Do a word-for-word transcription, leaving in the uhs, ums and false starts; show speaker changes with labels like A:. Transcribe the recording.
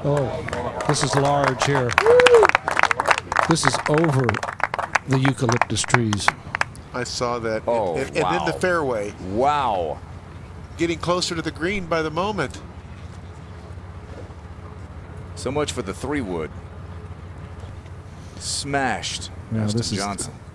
A: Oh, this is large here. This is over the eucalyptus trees.
B: I saw that.
C: Oh,
B: and, and,
C: wow.
B: and in the fairway.
C: Wow.
B: Getting closer to the green by the moment.
C: So much for the three wood. Smashed.
A: Yeah,
C: Dustin
A: this is
C: Johnson.